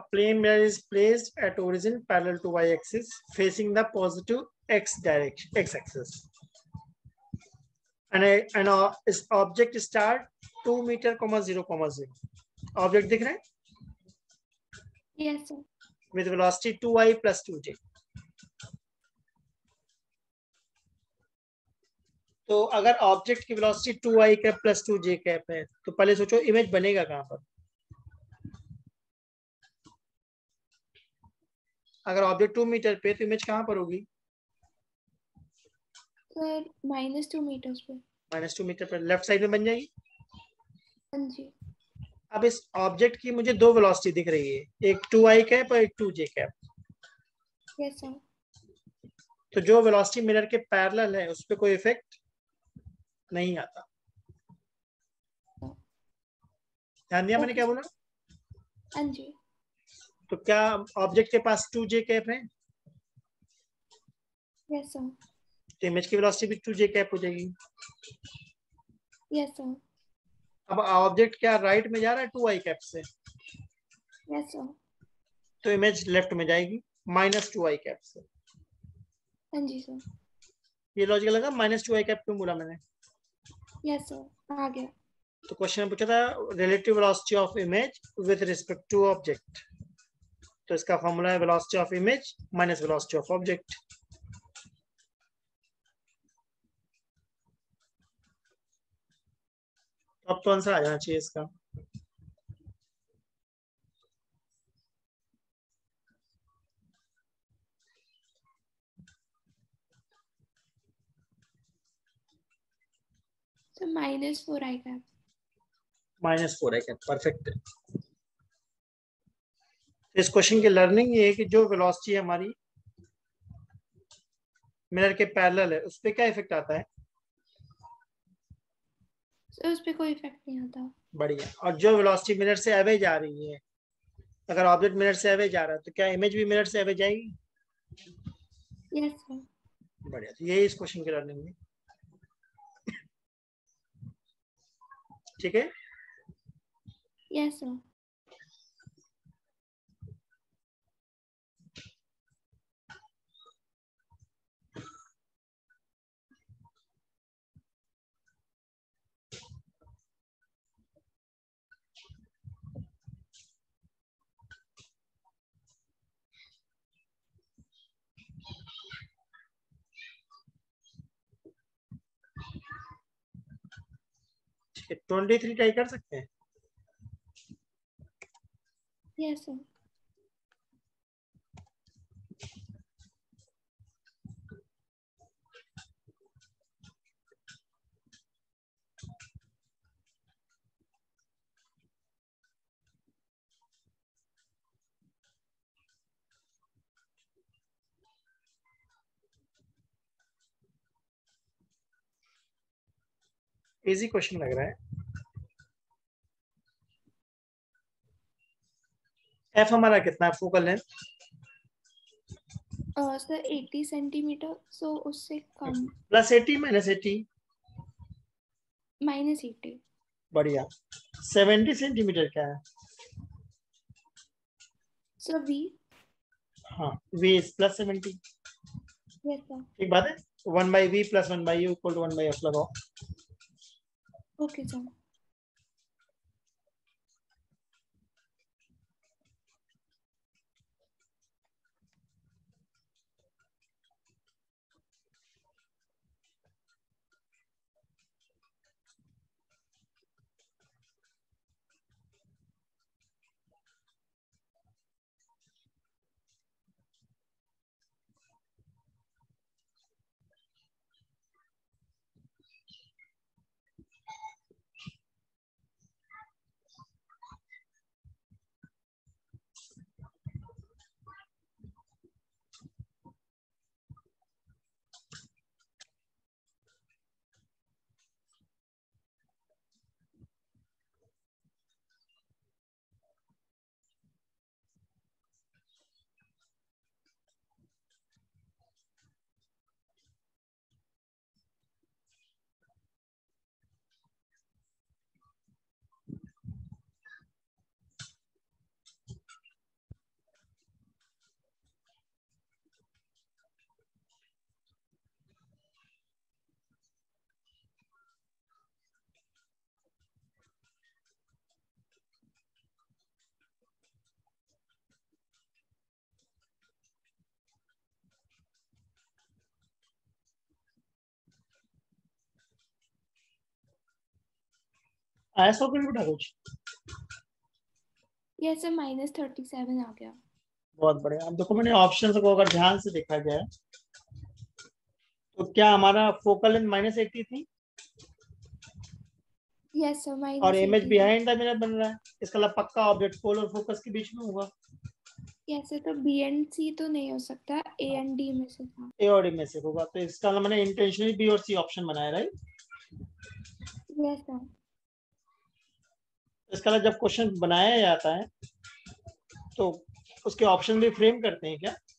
plane mirror is placed at origin parallel to y-axis, facing the positive x direction, x-axis. And is object start 2 meter, 0, 0. Object दिख रहा है? Yes, sir. With velocity 2i plus 2j. तो अगर object की velocity 2i cap plus 2j cap है, तो पहले सोचो इमेज बनेगा कहां पर? अगर ऑब्जेक्ट 2 मीटर पे, तो इमेज कहां पर होगी? सर -2 मीटर्स पे। -2 मीटर पर लेफ्ट साइड में बन जाएगी। हाँ जी। अब इस ऑब्जेक्ट की मुझे दो वेलोसिटी दिख रही है, एक 2i कैप और एक 2j कैप। Yes sir. तो जो वेलोसिटी मिरर के पैरेलल है उस पर कोई इफेक्ट नहीं आता। ध्यान दिया मैंने क्या बोला? हाँ जी। तो क्या ऑब्जेक्ट के पास 2j कैप है? Yes sir. तो इमेज की वेलोसिटी भी 2j कैप हो जाएगी। Yes sir. अब ऑब्जेक्ट क्या राइट में जा रहा है 2i कैप से? Yes sir. तो इमेज लेफ्ट में जाएगी -2i कैप से। हाँ जी सर। ये लॉजिकल लगा? -2i कैप क्यों बोला मैंने? यस सर, आ गया। तो क्वेश्चन में पूछा था relative velocity of image with respect to object. तो इसका फॉर्मूला है velocity of image minus velocity of object. अब तो आंसर आ जाना चाहिए इसका। तो -4i cap. -4i cap perfect है। इस क्वेश्चन की लर्निंग ये है कि जो वेलोसिटी हमारी मिरर के पैरेलल है उस पर क्या इफेक्ट आता है? तो उस पर कोई इफेक्ट नहीं आता। बढ़िया। और जो वेलोसिटी मिरर से अवे जा रही है, अगर ऑब्जेक्ट मिरर से अवे जा रहा है तो क्या इमेज भी मिरर से अवे जाएगी? Yes sir. बढ़िया। तो यही इस क्वेश्चन की लर्निंग है। ठीक है। Yes sir. ठीक है, 23 ट्राई कर सकते हैं। Yes sir. इजी क्वेश्चन लग रहा है। एफ हमारा कितना है focal length? Sir 80 centimetre, so उससे कम। +80 -80? -80। बढ़िया। 70 सेंटीमीटर क्या है? Sir v। हाँ, v इज +70। Yes sir. ठीक बात है। 1/v + 1/u = 1/f लगाओ। Okay sir. आया सौ कर बेटा कुछ? ये सर -37 आ गया। बहुत बढ़िया। अब देखो मैंने ऑप्शन को अगर ध्यान से देखा जाए तो क्या हमारा फोकल लेंथ -80 थी यस सर और इमेज -80 बिहाइंड द मिरर बन रहा है, इसका मतलब पक्का ऑब्जेक्ट पोल और फोकस के बीच में होगा। यस सर, तो बी एंड सी तो नहीं हो सकता, ए एंड डी में से था। ए और डी में से होगा, तो इसका मतलब मैंने इंटेंशनली बी और सी ऑप्शन बनाया, राइट? Yes sir. इसका मतलब जब क्वेश्चन बनाया जाता है तो उसके ऑप्शन भी फ्रेम करते हैं क्या?